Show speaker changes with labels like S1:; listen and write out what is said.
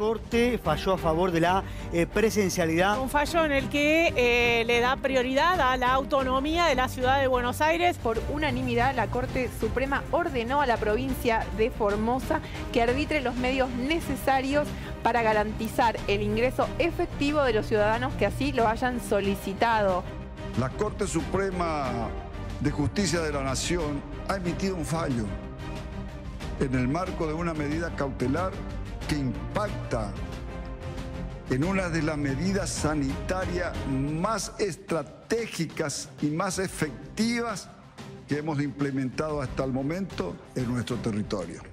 S1: Corte falló a favor de la presencialidad.
S2: Un fallo en el que le da prioridad a la autonomía de la ciudad de Buenos Aires.
S3: Por unanimidad, la Corte Suprema ordenó a la provincia de Formosa que arbitre los medios necesarios para garantizar el ingreso efectivo de los ciudadanos que así lo hayan solicitado.
S4: La Corte Suprema de Justicia de la Nación ha emitido un fallo en el marco de una medida cautelar que impacta en una de las medidas sanitarias más estratégicas y más efectivas que hemos implementado hasta el momento en nuestro territorio.